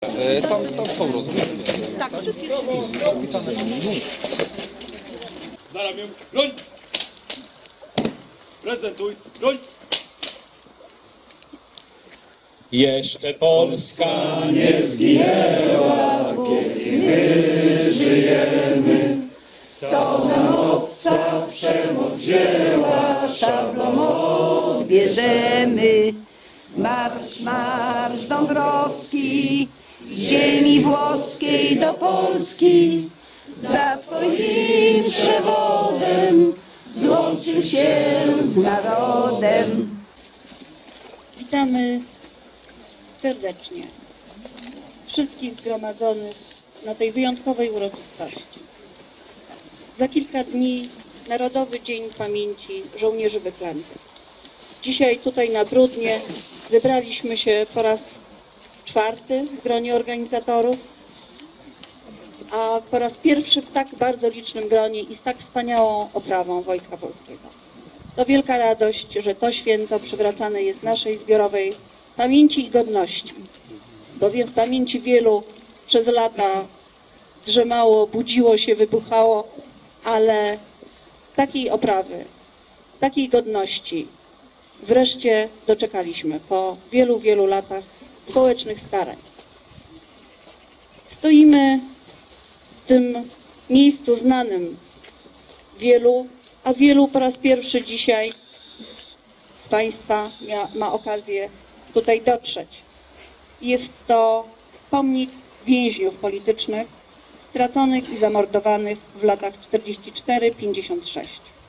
Tam są rozmowy. Tak, wszystkie Opisane. Za ramię, broń! Prezentuj, broń! Jeszcze Polska nie zginęła, kiedy my żyjemy. Co nam obca przemoc wzięła, szablon odbierzemy. Marsz, marsz Dąbrowski, z ziemi włoskiej do Polski. Za twoim przewodem złączył się z narodem. Witamy serdecznie wszystkich zgromadzonych na tej wyjątkowej uroczystości. Za kilka dni Narodowy Dzień Pamięci Żołnierzy Wyklętych. Dzisiaj tutaj na Bródnie zebraliśmy się po raz czwarty w gronie organizatorów, a po raz pierwszy w tak bardzo licznym gronie i z tak wspaniałą oprawą Wojska Polskiego. To wielka radość, że to święto przywracane jest naszej zbiorowej pamięci i godności, bowiem w pamięci wielu przez lata drzemało, budziło się, wybuchało, ale takiej oprawy, takiej godności wreszcie doczekaliśmy po wielu, wielu latach społecznych starań. Stoimy w tym miejscu znanym wielu, a wielu po raz pierwszy dzisiaj z Państwa ma okazję tutaj dotrzeć. Jest to pomnik więźniów politycznych straconych i zamordowanych w latach 44-56.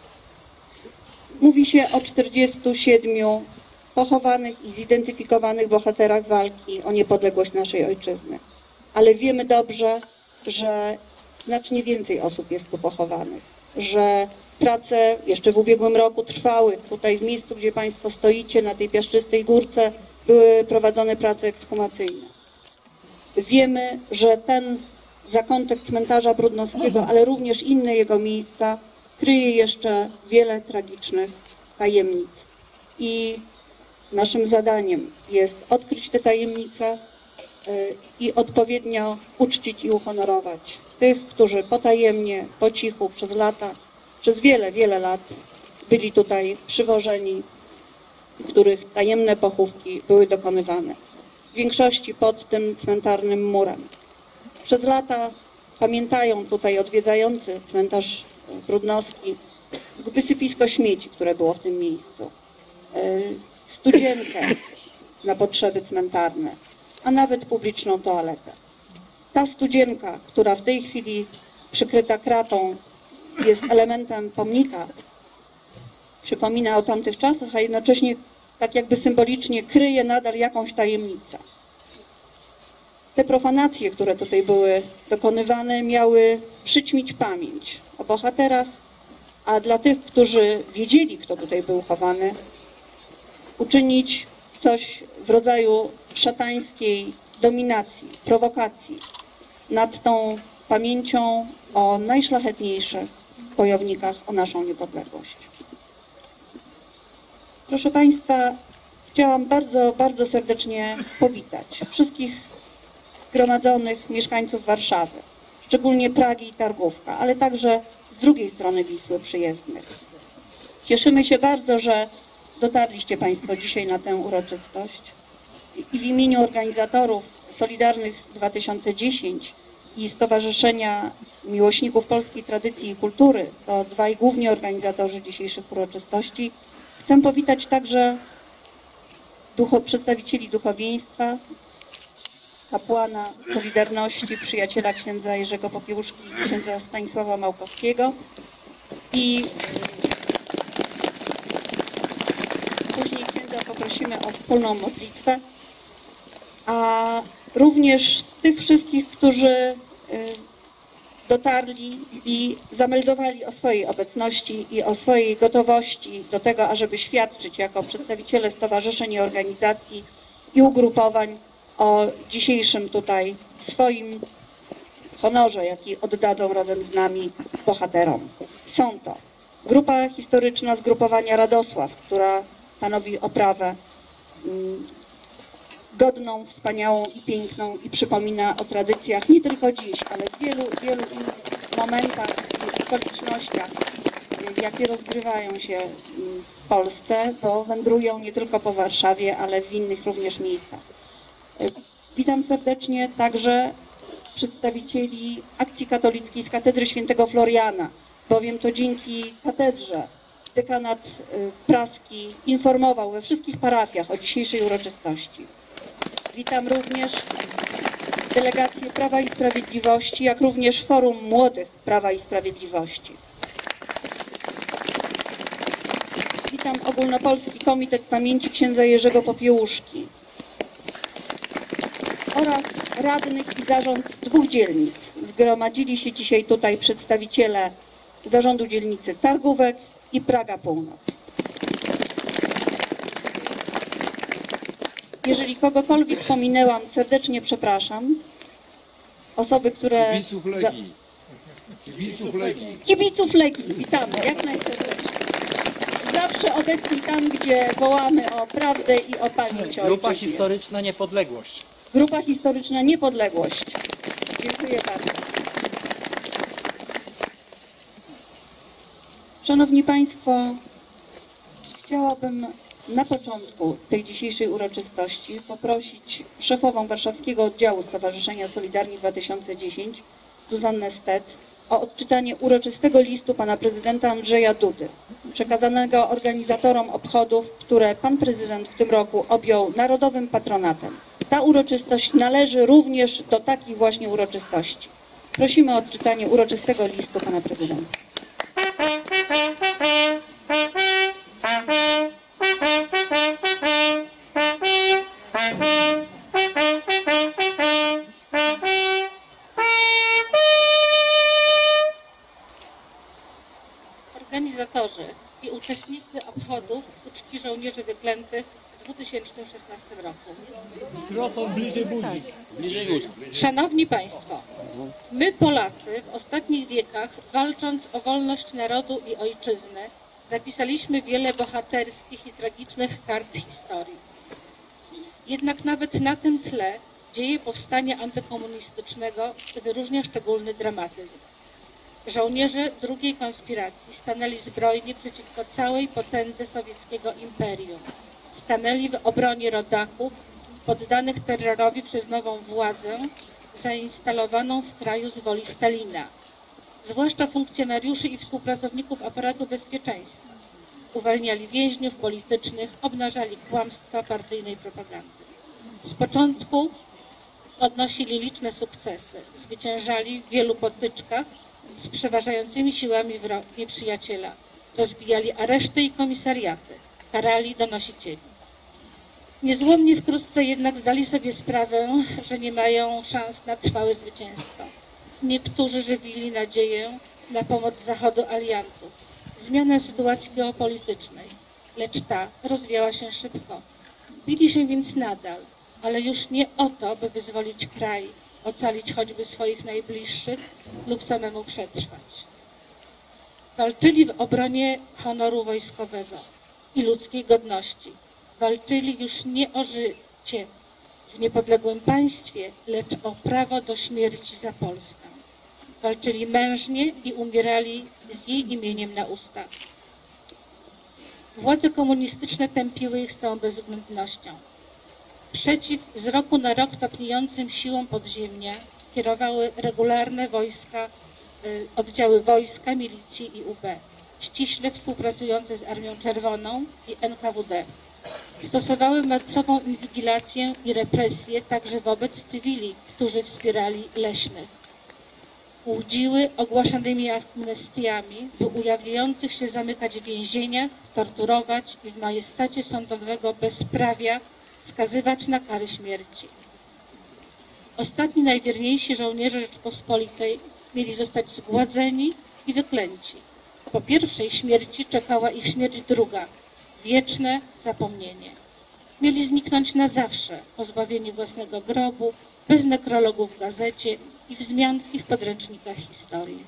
Mówi się o 47 pochowanych i zidentyfikowanych bohaterach walki o niepodległość naszej ojczyzny. Ale wiemy dobrze, że znacznie więcej osób jest tu pochowanych, że prace jeszcze w ubiegłym roku trwały. Tutaj w miejscu, gdzie Państwo stoicie, na tej piaszczystej górce, były prowadzone prace ekshumacyjne. Wiemy, że ten zakątek cmentarza Brudnowskiego, ale również inne jego miejsca, kryje jeszcze wiele tragicznych tajemnic. I naszym zadaniem jest odkryć te tajemnice i odpowiednio uczcić i uhonorować tych, którzy potajemnie, po cichu, przez lata, przez wiele, wiele lat byli tutaj przywożeni, których tajemne pochówki były dokonywane. W większości pod tym cmentarnym murem. Przez lata pamiętają tutaj odwiedzający cmentarz Brudnowski wysypisko śmieci, które było w tym miejscu, studzienkę na potrzeby cmentarne, a nawet publiczną toaletę. Ta studzienka, która w tej chwili przykryta kratą jest elementem pomnika, przypomina o tamtych czasach, a jednocześnie tak jakby symbolicznie kryje nadal jakąś tajemnicę. Te profanacje, które tutaj były dokonywane, miały przyćmić pamięć o bohaterach, a dla tych, którzy wiedzieli, kto tutaj był chowany, uczynić coś w rodzaju szatańskiej dominacji, prowokacji nad tą pamięcią o najszlachetniejszych bojownikach o naszą niepodległość. Proszę Państwa, chciałam bardzo, bardzo serdecznie powitać wszystkich zgromadzonych mieszkańców Warszawy, szczególnie Pragi i Targówka, ale także z drugiej strony Wisły przyjezdnych. Cieszymy się bardzo, że dotarliście Państwo dzisiaj na tę uroczystość i w imieniu organizatorów Solidarnych 2010 i Stowarzyszenia Miłośników Polskiej Tradycji i Kultury, to dwaj główni organizatorzy dzisiejszych uroczystości, chcę powitać także przedstawicieli duchowieństwa, kapłana Solidarności, przyjaciela księdza Jerzego Popiełuszki i księdza Stanisława Małkowskiego i później księdza poprosimy o wspólną modlitwę, a również tych wszystkich, którzy dotarli i zameldowali o swojej obecności i o swojej gotowości do tego, ażeby świadczyć jako przedstawiciele stowarzyszeń i organizacji i ugrupowań o dzisiejszym tutaj swoim honorze, jaki oddadzą razem z nami bohaterom. Są to grupa historyczna zgrupowania Radosław, która stanowi oprawę godną, wspaniałą i piękną i przypomina o tradycjach nie tylko dziś, ale w wielu, wielu innych momentach i okolicznościach, jakie rozgrywają się w Polsce, bo wędrują nie tylko po Warszawie, ale w innych również miejscach. Witam serdecznie także przedstawicieli Akcji Katolickiej z Katedry Świętego Floriana, bowiem to dzięki katedrze dekanat praski informował we wszystkich parafiach o dzisiejszej uroczystości. Witam również delegację Prawa i Sprawiedliwości, jak również Forum Młodych Prawa i Sprawiedliwości. Witam Ogólnopolski Komitet Pamięci Księdza Jerzego Popiełuszki oraz radnych i zarząd 2 dzielnic. Zgromadzili się dzisiaj tutaj przedstawiciele zarządu dzielnicy Targówek i Praga Północ. Jeżeli kogokolwiek pominęłam, serdecznie przepraszam. Osoby, które... Kibiców Legii. Kibiców Legii. Kibiców Legii, witamy jak najserdeczniej. Zawsze obecni tam, gdzie wołamy o prawdę i o pamięć o Grupa ojczyźnie. historyczna Niepodległość. Grupa historyczna Niepodległość. Dziękuję bardzo. Szanowni Państwo, chciałabym na początku tej dzisiejszej uroczystości poprosić szefową warszawskiego oddziału Stowarzyszenia Solidarni 2010, Zuzannę Stec, o odczytanie uroczystego listu pana prezydenta Andrzeja Dudy, przekazanego organizatorom obchodów, które pan prezydent w tym roku objął narodowym patronatem. Ta uroczystość należy również do takich właśnie uroczystości. Prosimy o odczytanie uroczystego listu pana prezydenta. Organizatorzy i uczestnicy obchodów uczci żołnierzy wyklętych w 2016 roku. Szanowni Państwo, my Polacy w ostatnich wiekach, walcząc o wolność narodu i ojczyzny, zapisaliśmy wiele bohaterskich i tragicznych kart historii. Jednak nawet na tym tle dzieje powstania antykomunistycznego wyróżnia szczególny dramatyzm. Żołnierze drugiej konspiracji stanęli zbrojnie przeciwko całej potędze sowieckiego imperium. Stanęli w obronie rodaków, poddanych terrorowi przez nową władzę, zainstalowaną w kraju z woli Stalina, zwłaszcza funkcjonariuszy i współpracowników aparatu bezpieczeństwa. Uwalniali więźniów politycznych, obnażali kłamstwa partyjnej propagandy. Z początku odnosili liczne sukcesy, zwyciężali w wielu potyczkach z przeważającymi siłami nieprzyjaciela, rozbijali areszty i komisariaty, karali donosicieli. Niezłomnie wkrótce jednak zdali sobie sprawę, że nie mają szans na trwałe zwycięstwo. Niektórzy żywili nadzieję na pomoc Zachodu aliantów, zmianę sytuacji geopolitycznej, lecz ta rozwiała się szybko. Bili się więc nadal, ale już nie o to, by wyzwolić kraj, ocalić choćby swoich najbliższych lub samemu przetrwać. Walczyli w obronie honoru wojskowego i ludzkiej godności. Walczyli już nie o życie w niepodległym państwie, lecz o prawo do śmierci za Polskę. Walczyli mężnie i umierali z jej imieniem na ustach. Władze komunistyczne tępiły ich z całą bezwzględnością. Przeciw z roku na rok topniejącym siłom podziemia kierowały regularne wojska, oddziały wojska, milicji i UB, ściśle współpracujące z Armią Czerwoną i NKWD. Stosowały masową inwigilację i represję także wobec cywili, którzy wspierali leśnych. Łudziły ogłaszanymi amnestiami, by ujawniających się zamykać w więzieniach, torturować i w majestacie sądowego bezprawia skazywać na kary śmierci. Ostatni najwierniejsi żołnierze Rzeczypospolitej mieli zostać zgładzeni i wyklęci. Po pierwszej śmierci czekała ich śmierć druga, wieczne zapomnienie. Mieli zniknąć na zawsze, pozbawieni własnego grobu, bez nekrologu w gazecie i wzmianki w podręcznikach historii.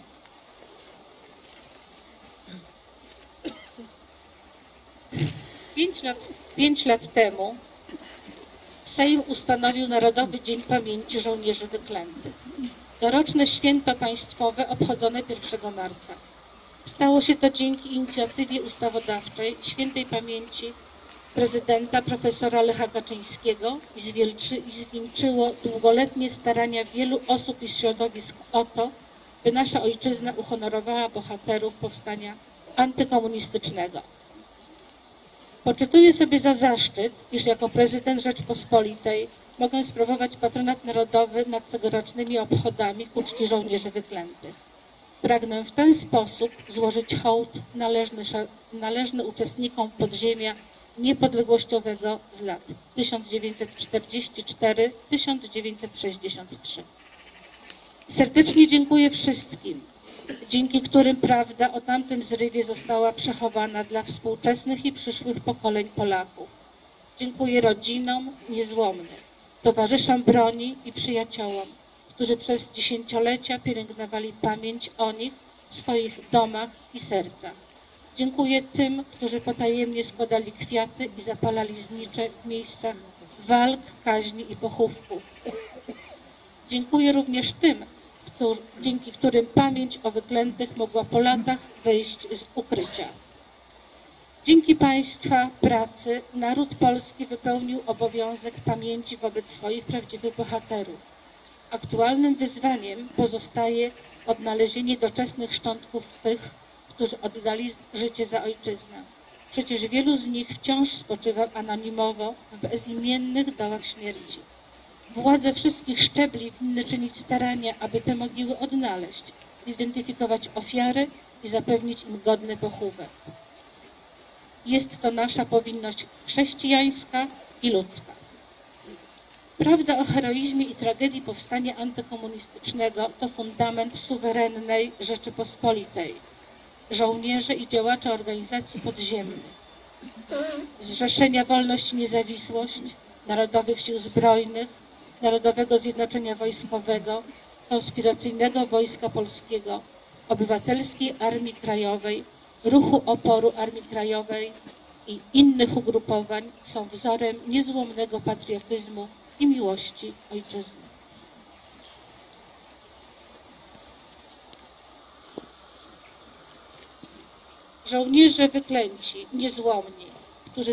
Pięć lat temu Sejm ustanowił Narodowy Dzień Pamięci Żołnierzy Wyklętych. Doroczne święto państwowe obchodzone 1 marca. Stało się to dzięki inicjatywie ustawodawczej świętej pamięci prezydenta profesora Lecha Kaczyńskiego i zwieńczyło długoletnie starania wielu osób i środowisk o to, by nasza ojczyzna uhonorowała bohaterów powstania antykomunistycznego. Poczytuję sobie za zaszczyt, iż jako prezydent Rzeczpospolitej mogę sprawować patronat narodowy nad tegorocznymi obchodami ku czci żołnierzy wyklętych. Pragnę w ten sposób złożyć hołd należny uczestnikom podziemia niepodległościowego z lat 1944-1963. Serdecznie dziękuję wszystkim, dzięki którym prawda o tamtym zrywie została przechowana dla współczesnych i przyszłych pokoleń Polaków. Dziękuję rodzinom niezłomnym, towarzyszom broni i przyjaciołom, którzy przez dziesięciolecia pielęgnowali pamięć o nich w swoich domach i sercach. Dziękuję tym, którzy potajemnie składali kwiaty i zapalali znicze w miejscach walk, kaźni i pochówków. Dziękuję również tym, dzięki którym pamięć o wyklętych mogła po latach wyjść z ukrycia. Dzięki Państwa pracy naród polski wypełnił obowiązek pamięci wobec swoich prawdziwych bohaterów. Aktualnym wyzwaniem pozostaje odnalezienie doczesnych szczątków tych, którzy oddali życie za ojczyznę. Przecież wielu z nich wciąż spoczywa anonimowo w bezimiennych dołach śmierci. Władze wszystkich szczebli winny czynić starania, aby te mogiły odnaleźć, zidentyfikować ofiary i zapewnić im godny pochówek. Jest to nasza powinność chrześcijańska i ludzka. Prawda o heroizmie i tragedii powstania antykomunistycznego to fundament suwerennej Rzeczypospolitej, żołnierzy i działacze organizacji podziemnych, Zrzeszenia Wolność i Niezawisłość, Narodowych Sił Zbrojnych, Narodowego Zjednoczenia Wojskowego, Konspiracyjnego Wojska Polskiego, Obywatelskiej Armii Krajowej, Ruchu Oporu Armii Krajowej i innych ugrupowań są wzorem niezłomnego patriotyzmu i miłości ojczyzny. Żołnierze wyklęci, niezłomni, którzy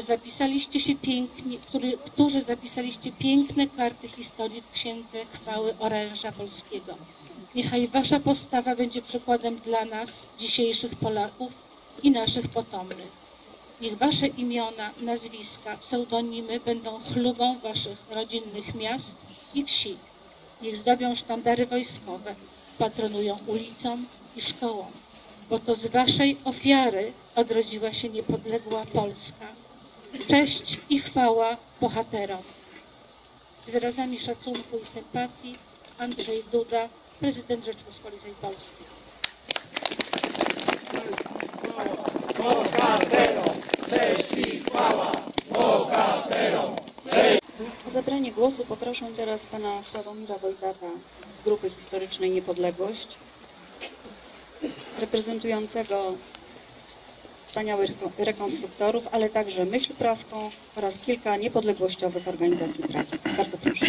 zapisaliście piękne karty historii w Księdze Chwały Oręża Polskiego. Niechaj wasza postawa będzie przykładem dla nas, dzisiejszych Polaków i naszych potomnych. Niech wasze imiona, nazwiska, pseudonimy będą chlubą waszych rodzinnych miast i wsi. Niech zdobią sztandary wojskowe, patronują ulicą i szkołą, bo to z waszej ofiary odrodziła się niepodległa Polska. Cześć i chwała bohaterom. Z wyrazami szacunku i sympatii Andrzej Duda, prezydent Rzeczypospolitej Polskiej. Bohaterom! Cześć i chwała! Bohaterom! O zabranie głosu poproszę teraz pana Sławomira Wojtaka z Grupy Historycznej Niepodległość, reprezentującego wspaniałych rekonstruktorów, ale także Myśl Praską oraz kilka niepodległościowych organizacji Pragi. Bardzo proszę.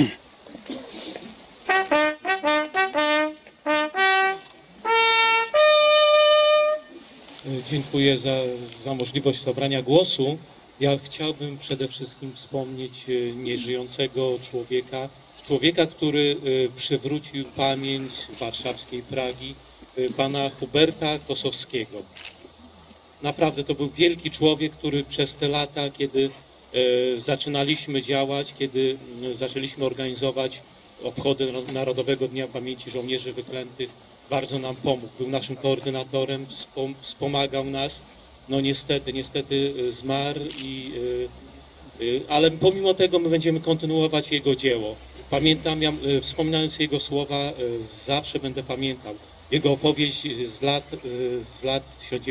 Dziękuję za możliwość zabrania głosu. Ja chciałbym przede wszystkim wspomnieć nieżyjącego człowieka, który przywrócił pamięć warszawskiej Pragi, pana Huberta Kosowskiego. Naprawdę to był wielki człowiek, który przez te lata, kiedy zaczynaliśmy działać, kiedy zaczęliśmy organizować obchody Narodowego Dnia Pamięci Żołnierzy Wyklętych, bardzo nam pomógł. Był naszym koordynatorem, wspomagał nas. No niestety zmarł, ale pomimo tego my będziemy kontynuować jego dzieło. Pamiętam, wspominając jego słowa, zawsze będę pamiętał jego opowieść z lat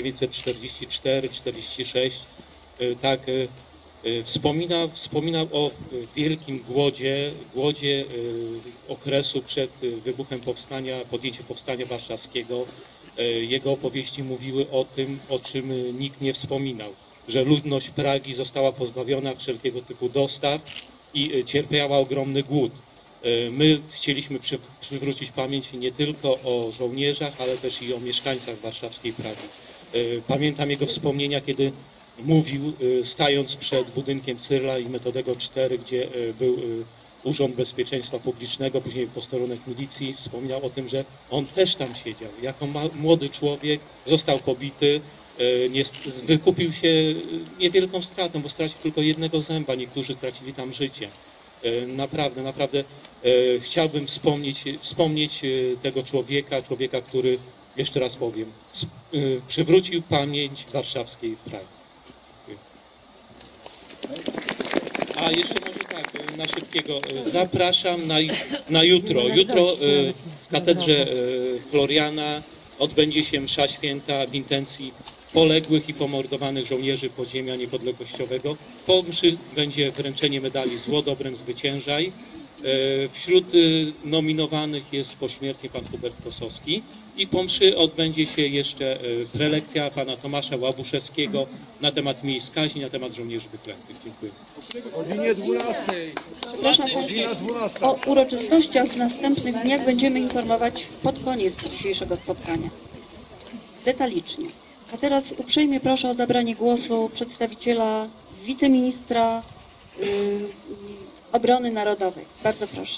1944-46. Tak, wspominał o wielkim głodzie okresu przed wybuchem podjęciem powstania warszawskiego. Jego opowieści mówiły o tym, o czym nikt nie wspominał, że ludność Pragi została pozbawiona wszelkiego typu dostaw, i cierpiała ogromny głód. My chcieliśmy przywrócić pamięć nie tylko o żołnierzach, ale też i o mieszkańcach warszawskiej Pragi. Pamiętam jego wspomnienia, kiedy mówił, stając przed budynkiem Cyrla i Metodego 4, gdzie był Urząd Bezpieczeństwa Publicznego, później posterunek milicji, wspomniał o tym, że on też tam siedział. Jako młody człowiek został pobity, wykupił się niewielką stratą, bo stracił tylko jednego zęba, niektórzy stracili tam życie. Naprawdę chciałbym wspomnieć tego człowieka, który, jeszcze raz powiem, przywrócił pamięć warszawskiej Pragi. A jeszcze może tak, na szybkiego, zapraszam na jutro. Jutro w katedrze Floriana odbędzie się msza święta w intencji poległych i pomordowanych żołnierzy podziemia niepodległościowego. Po mszy będzie wręczenie medali Zło Dobrem Zwyciężaj. Wśród nominowanych jest pośmiertnie pan Hubert Kosowski i po mszy odbędzie się jeszcze prelekcja pana Tomasza Łabuszewskiego na temat miejsc kaźni, na temat żołnierzy wyklętych. Dziękuję. O godzinie 12. Przepraszam, Godzina 12. o uroczystościach w następnych dniach będziemy informować pod koniec dzisiejszego spotkania. Detalicznie. A teraz uprzejmie proszę o zabranie głosu przedstawiciela wiceministra Obrony Narodowej. Bardzo proszę.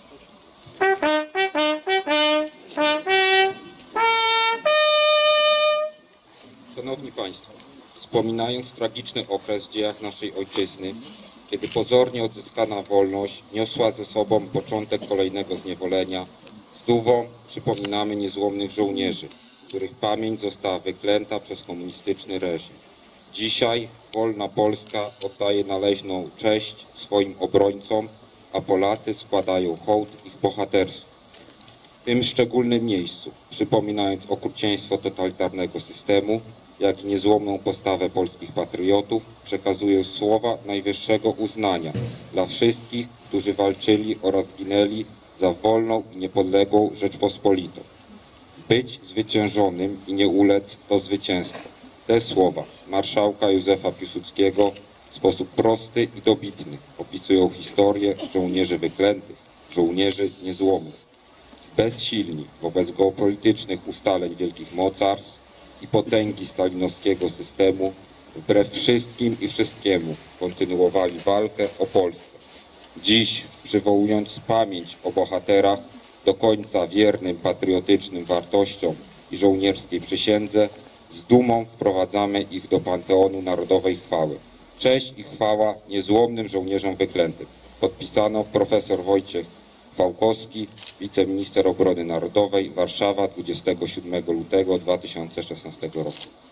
Szanowni Państwo, wspominając tragiczny okres w dziejach naszej ojczyzny, kiedy pozornie odzyskana wolność niosła ze sobą początek kolejnego zniewolenia, z dumą przypominamy niezłomnych żołnierzy, których pamięć została wyklęta przez komunistyczny reżim. Dzisiaj wolna Polska oddaje należną cześć swoim obrońcom, a Polacy składają hołd ich bohaterstwu. W tym szczególnym miejscu, przypominając okrucieństwo totalitarnego systemu, jak i niezłomną postawę polskich patriotów, przekazuję słowa najwyższego uznania dla wszystkich, którzy walczyli oraz zginęli za wolną i niepodległą Rzeczpospolitą. Być zwyciężonym i nie ulec to zwycięstwo. Te słowa marszałka Józefa Piłsudskiego w sposób prosty i dobitny opisują historię żołnierzy wyklętych, żołnierzy niezłomnych. Bezsilni wobec geopolitycznych ustaleń wielkich mocarstw i potęgi stalinowskiego systemu, wbrew wszystkim i wszystkiemu kontynuowali walkę o Polskę. Dziś, przywołując pamięć o bohaterach, do końca wiernym patriotycznym wartościom i żołnierskiej przysiędze, z dumą wprowadzamy ich do Panteonu Narodowej Chwały. Cześć i chwała niezłomnym żołnierzom wyklętym. Podpisano profesor Wojciech Fałkowski, wiceminister obrony narodowej, Warszawa, 27 lutego 2016 roku.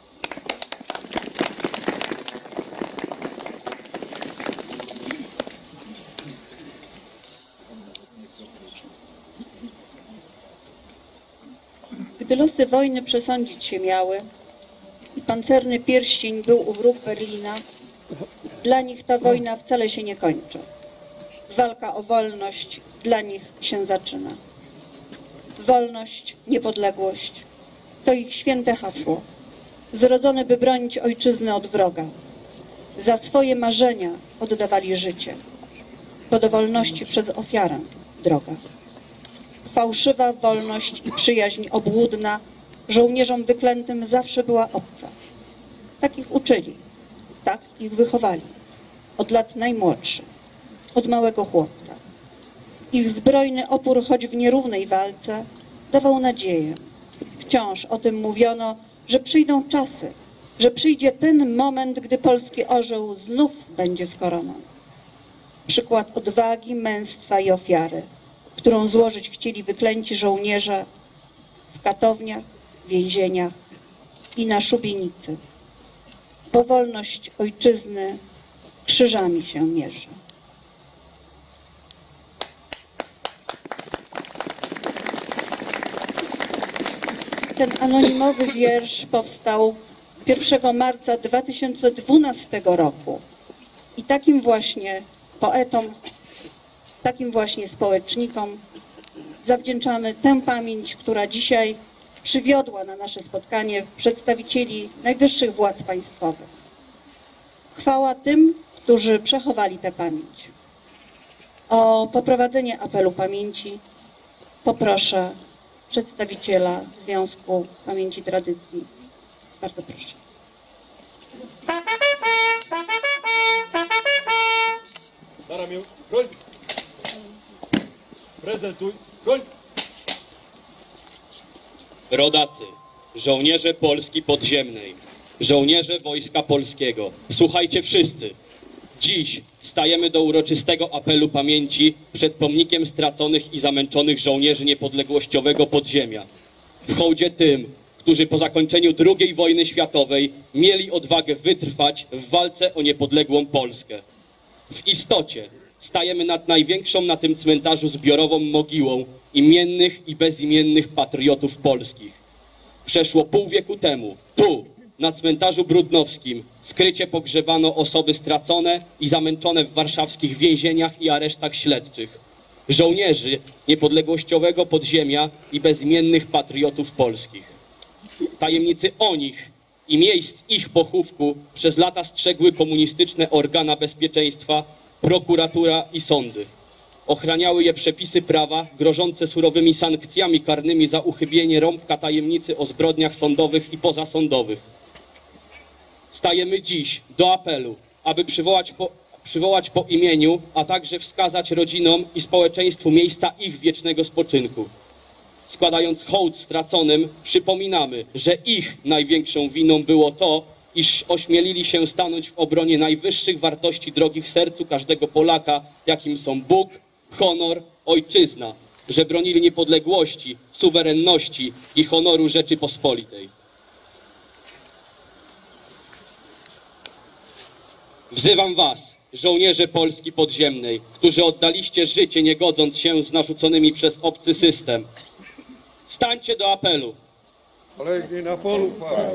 Gdy losy wojny przesądzić się miały i pancerny pierścień był u wróg Berlina, dla nich ta wojna wcale się nie kończy. Walka o wolność dla nich się zaczyna. Wolność, niepodległość to ich święte hasło, zrodzone by bronić ojczyzny od wroga. Za swoje marzenia oddawali życie. To do wolności przez ofiarę droga. Fałszywa wolność i przyjaźń obłudna żołnierzom wyklętym zawsze była obca. Tak ich uczyli, tak ich wychowali, od lat najmłodszych, od małego chłopca. Ich zbrojny opór, choć w nierównej walce, dawał nadzieję. Wciąż o tym mówiono, że przyjdą czasy, że przyjdzie ten moment, gdy polski orzeł znów będzie z koroną. Przykład odwagi, męstwa i ofiary, którą złożyć chcieli wyklęci żołnierze w katowniach, więzieniach i na szubienicy. Bo wolność ojczyzny krzyżami się mierzy. Ten anonimowy wiersz powstał 1 marca 2012 roku i takim właśnie poetom, takim właśnie społecznikom zawdzięczamy tę pamięć, która dzisiaj przywiodła na nasze spotkanie przedstawicieli najwyższych władz państwowych. Chwała tym, którzy przechowali tę pamięć. O poprowadzenie apelu pamięci poproszę przedstawiciela Związku Pamięci i Tradycji. Bardzo proszę. Na ramię, broń. Prezentuj, broń. Rodacy, żołnierze Polski podziemnej, żołnierze Wojska Polskiego, słuchajcie wszyscy. Dziś stajemy do uroczystego apelu pamięci przed pomnikiem straconych i zamęczonych żołnierzy niepodległościowego podziemia. W hołdzie tym, którzy po zakończeniu II wojny światowej mieli odwagę wytrwać w walce o niepodległą Polskę. W istocie stajemy nad największą na tym cmentarzu zbiorową mogiłą imiennych i bezimiennych patriotów polskich. Przeszło pół wieku temu, tu, na cmentarzu brudnowskim, skrycie pogrzebano osoby stracone i zamęczone w warszawskich więzieniach i aresztach śledczych. Żołnierzy niepodległościowego podziemia i bezimiennych patriotów polskich. Tajemnicy o nich i miejsc ich pochówku przez lata strzegły komunistyczne organa bezpieczeństwa, prokuratura i sądy. Ochraniały je przepisy prawa grożące surowymi sankcjami karnymi za uchybienie rąbka tajemnicy o zbrodniach sądowych i pozasądowych. Stajemy dziś do apelu, aby przywołać po imieniu, a także wskazać rodzinom i społeczeństwu miejsca ich wiecznego spoczynku. Składając hołd straconym, przypominamy, że ich największą winą było to, iż ośmielili się stanąć w obronie najwyższych wartości drogich sercu każdego Polaka, jakim są Bóg, honor, ojczyzna, że bronili niepodległości, suwerenności i honoru Rzeczypospolitej. Wzywam was, żołnierze Polski podziemnej, którzy oddaliście życie, nie godząc się z narzuconymi przez obcy system. Stańcie do apelu. Polegli na polu chwały.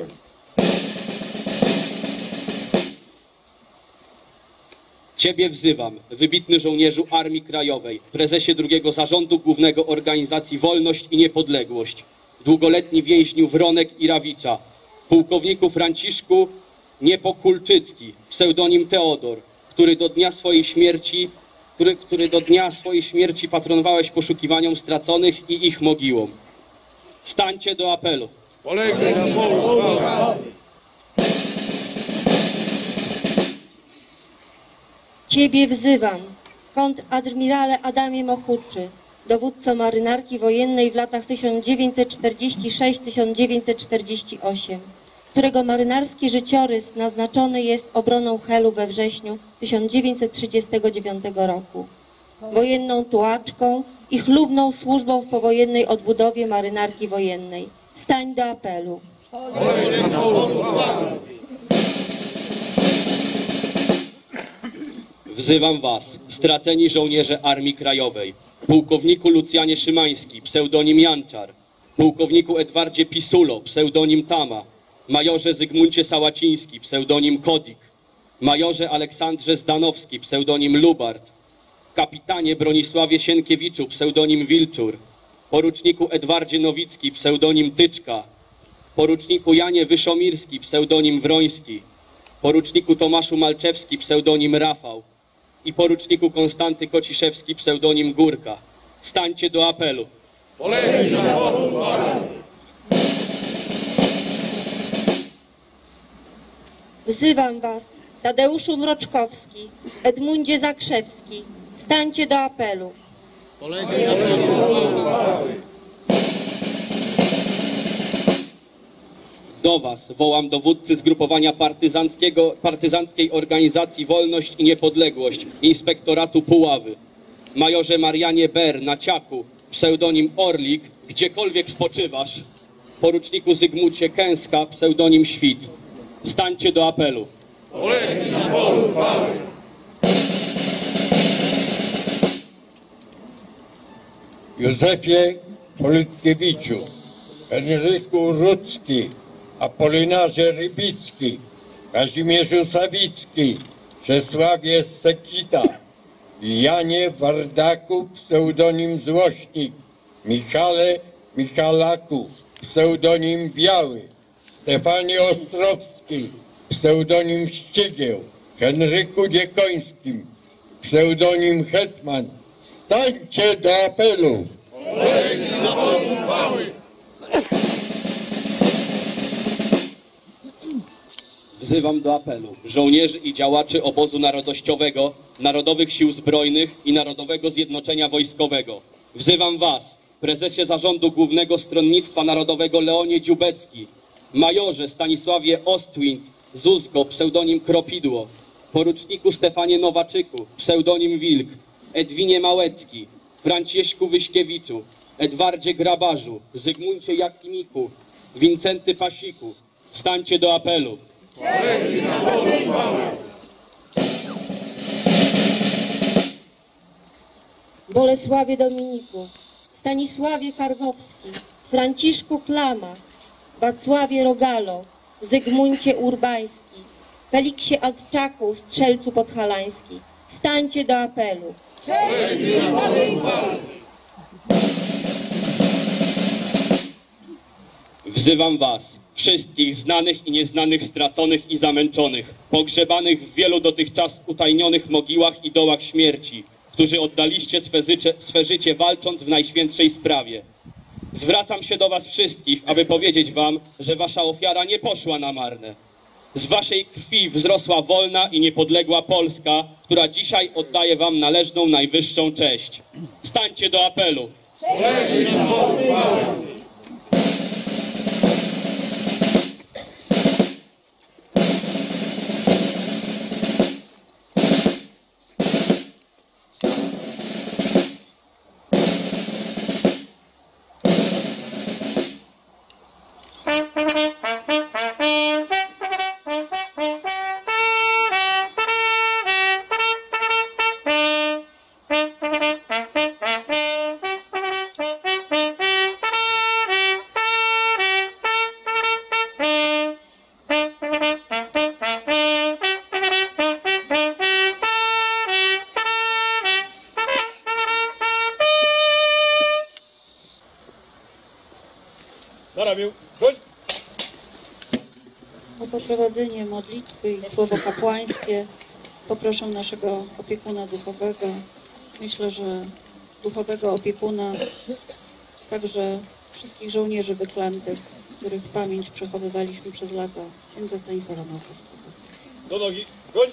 Ciebie wzywam, wybitny żołnierzu Armii Krajowej, prezesie II Zarządu Głównego Organizacji Wolność i Niepodległość, długoletni więźniu Wronek i Rawicza, pułkowniku Franciszku Niepokulczycki, pseudonim Teodor, który do dnia swojej śmierci patronowałeś poszukiwaniom straconych i ich mogiłom. Stańcie do apelu. Polegli na polu chwały. Ciebie wzywam, kontradmirale Adamie Mochuczy, dowódco marynarki wojennej w latach 1946-1948, którego marynarski życiorys naznaczony jest obroną Helu we wrześniu 1939 roku, wojenną tułaczką i chlubną służbą w powojennej odbudowie marynarki wojennej. Stań do apelu. Polegli na polu chwały. Wzywam was, straceni żołnierze Armii Krajowej, pułkowniku Lucjanie Szymański, pseudonim Janczar, pułkowniku Edwardzie Pisulo, pseudonim Tama, majorze Zygmuncie Sałaciński, pseudonim Kodik, majorze Aleksandrze Zdanowski, pseudonim Lubart, kapitanie Bronisławie Sienkiewiczu, pseudonim Wilczur, poruczniku Edwardzie Nowicki, pseudonim Tyczka, poruczniku Janie Wyszomirski, pseudonim Wroński, poruczniku Tomaszu Malczewski, pseudonim Rafał i poruczniku Konstanty Kociszewski, pseudonim Górka. Stańcie do apelu. Polegli na polu chwały. Wzywam was, Tadeuszu Mroczkowski, Edmundzie Zakrzewski, stańcie do apelu. Polegli na polu chwały. Do was wołam dowódcy zgrupowania partyzanckiej organizacji Wolność i Niepodległość, Inspektoratu Puławy, majorze Marianie Ber, Naciaku, pseudonim Orlik, gdziekolwiek spoczywasz, poruczniku Zygmuncie Kęska, pseudonim Świt. Stańcie do apelu. Polegli na polu chwały. Józefie Polutkiewiczu, Henryku Rudzki, Apolinarze Rybicki, Kazimierzu Sawicki, Czesławie Sekita, Janie Wardaku, pseudonim Złośnik, Michale Michalaku, pseudonim Biały, Stefanie Ostrowski, pseudonim Ścigieł, Henryku Dziekońskim, pseudonim Hetman Stańcie do apelu. Polegli na polu chwały. Wzywam do apelu żołnierzy i działaczy obozu narodowościowego, Narodowych Sił Zbrojnych i Narodowego Zjednoczenia Wojskowego. Wzywam was, prezesie Zarządu Głównego Stronnictwa Narodowego Leonie Dziubecki, majorze Stanisławie Ostwind, Zuzko, pseudonim Kropidło, poruczniku Stefanie Nowaczyku, pseudonim Wilk, Edwinie Małecki, Franciszku Wyśkiewiczu, Edwardzie Grabarzu, Zygmuncie Jakimiku, Wincenty Pasiku. Stańcie do apelu. Polegli na polu chwały. Bolesławie Dominiku, Stanisławie Karnowski, Franciszku Klama, Wacławie Rogalo, Zygmuncie Urbański, Feliksie Adczaku, Strzelcu Podhalański. Stańcie do apelu. Polegli na polu chwały. Wzywam was, wszystkich znanych i nieznanych, straconych i zamęczonych, pogrzebanych w wielu dotychczas utajnionych mogiłach i dołach śmierci, którzy oddaliście swe życie walcząc w najświętszej sprawie. Zwracam się do was wszystkich, aby powiedzieć wam, że wasza ofiara nie poszła na marne. Z waszej krwi wzrosła wolna i niepodległa Polska, która dzisiaj oddaje wam należną najwyższą cześć. Stańcie do apelu. Polegli na polu chwały. Na ramię, broń! O poprowadzenie modlitwy i słowo kapłańskie poproszę naszego opiekuna duchowego. Myślę, że duchowego opiekuna także wszystkich żołnierzy wyklętych, których pamięć przechowywaliśmy przez lata, księdza Stanisława Małkowskiego. Do nogi, broń!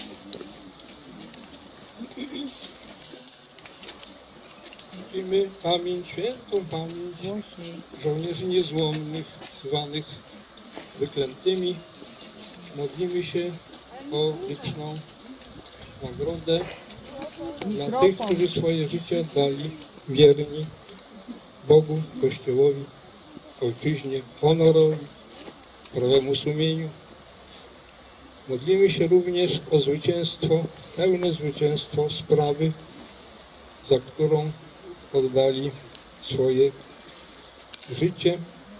Czcimy pamięć, świętą pamięć żołnierzy niezłomnych, zwanych wyklętymi. Modlimy się o wieczną nagrodę dla tych, którzy swoje życie oddali wierni Bogu, Kościołowi, Ojczyźnie, honorowi, prawemu sumieniu. Modlimy się również o zwycięstwo, pełne zwycięstwo sprawy, za którą oddali swoje życie.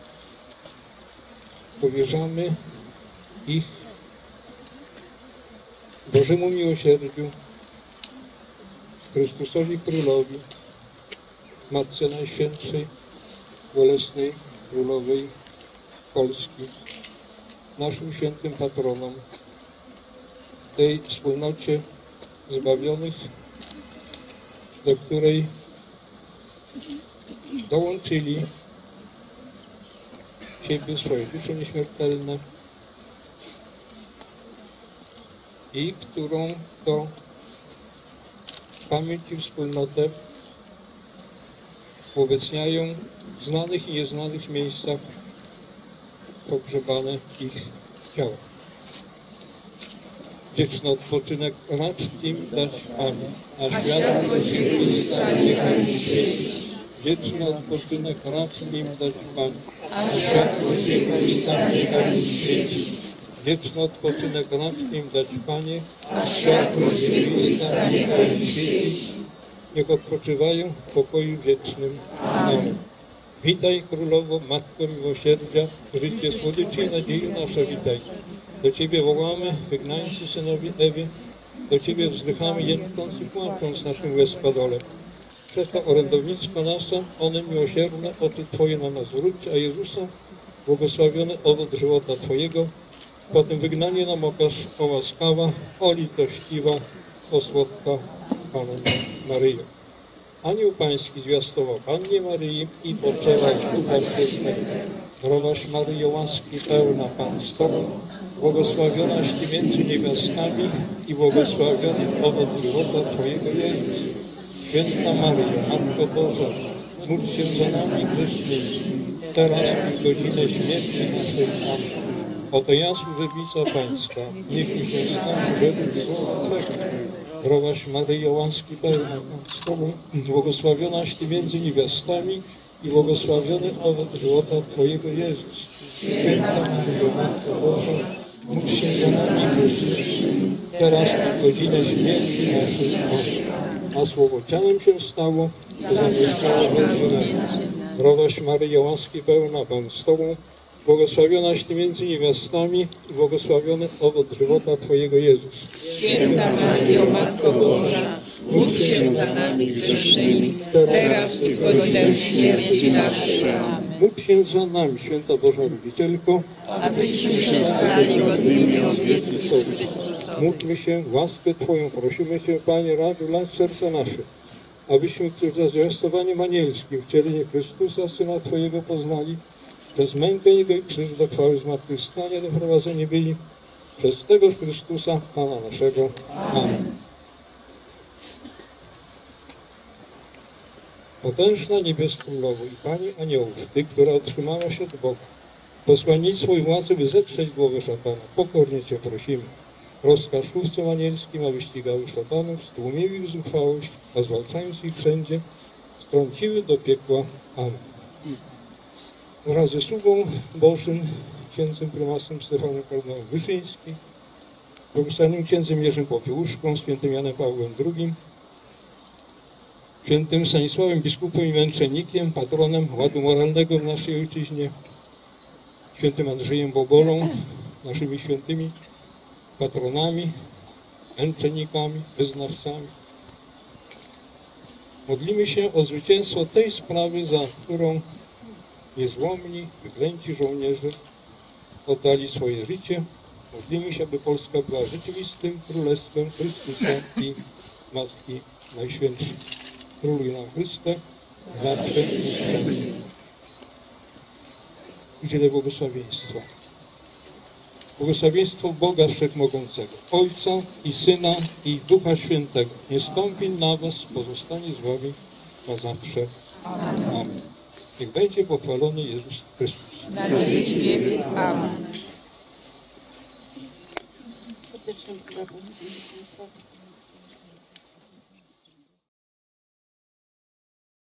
Powierzamy ich Bożemu miłosierdziu, Chrystusowi Królowi, Matce Najświętszej, Bolesnej Królowej Polski, naszym świętym patronom, tej wspólnocie zbawionych, do której dołączyli siebie swoje dusze nieśmiertelne i którą to pamięć i wspólnotę uobecniają w znanych i nieznanych miejscach pogrzebane ich ciała. Wieczny odpoczynek racz im dać Panie, a światło świetlictwa niechaj mi świeci. Wieczny odpoczynek racz im dać Panie, a światło świetlictwa niechaj mi świeci. Wieczny odpoczynek racz im dać Panie, a światło świetlictwa niechaj mi świeci. Niech odpoczywają w pokoju wiecznym. Amen. Witaj Królowo, Matko Miłosierdzia, życie, słodyczy i nadzieju nasza, witaj. Do Ciebie wołamy, wygnańcy synowie Ewy, do Ciebie wzdychamy, jęcząc i płacząc naszym łez-padole. Przez to orędownictwo nasze, one miłosierne, oczy Twoje na nas zwróć, a Jezusa, błogosławiony owoc żywota Twojego, potem wygnanie nam okaż, o łaskawa, o litościwa, o słodka Panna Maryjo. Anioł Pański zwiastował Pannie Maryi i poczęła Ducha Świętego. Zdrowaś Maryjo, łaski pełna, Pan z Tobą, błogosławionaś Ty między niewiastami i błogosławiony owoc żywota Twojego Jezus. Święta Maryjo, Matko Boża, módl się za nami grzesznymi, teraz i w godzinę śmierci naszej. Amen. Oto ja, służebnica Pańska, niech mi się stanie według słowa Twego. Zdrowaś Maryjo, łaski pełna, Pan z Tobą, błogosławionaś Ty między niewiastami i błogosławiony owoc żywota Twojego Jezus. Święta Maryjo, Matko Boża, módl się za nami grzesznymi, teraz i w godzinę śmierci naszej. Amen. A Słowo ciałem się stało, zamieszkało między nami. Zdrowaś Maryjo, łaski pełna, Pan z Tobą, błogosławionaś Ty między niewiastami i błogosławiony owoc żywota Twojego Jezus. Święta Maryjo, Matko Boża, módl się za nami grzesznymi, teraz i w godzinę śmierci naszej. Amen. Módl się za nami, Święta Boża Rodzicielko, abyśmy się stali godnymi obietnic Chrystusowej. módlmy się, łaskę Twoją prosimy Cię, Panie, ratuj las serca nasze, abyśmy, którzy za zwiastowaniem anielskim wcielenie Chrystusa, Syna Twojego poznali, przez mękę Jego i krzyż do chwały zmartwychwstania doprowadzeni byli, przez tegoż Chrystusa, Pana naszego. Amen. Potężna niebios królowo i Pani aniołów, Ty, która otrzymała się od Boga, posłannictwo i władzę, by zetrzeć głowę szatana, pokornie Cię prosimy. Rozkaż chłówcom anielskim, aby ścigały szatanów, stłumiły ich zuchwałość, a zwalczając ich wszędzie, strąciły do piekła. Amen. Wraz ze sługą Bożym, księdzem prymasem Stefanem kardynałem Wyszyńskim, błogosławionym księdzem Jerzym Popiełuszką, świętym Janem Pawłem II, świętym Stanisławem biskupem i męczennikiem, patronem ładu moralnego w naszej ojczyźnie, świętym Andrzejem Bogolą, naszymi świętymi patronami, męczennikami, wyznawcami. Modlimy się o zwycięstwo tej sprawy, za którą niezłomni, wyklęci żołnierze oddali swoje życie. Modlimy się, aby Polska była rzeczywistym Królestwem Chrystusa i Matki Najświętszej. Króluj nam Chryste, zawsze i wszędzie. Udzielę błogosławieństwa. Błogosławieństwo Boga Wszechmogącego, Ojca i Syna i Ducha Świętego, nie stąpi na was, pozostanie z wami na zawsze. Amen. Niech będzie pochwalony Jezus Chrystus. Na wieki wieków. Amen. Serdecznym pozdrawiam.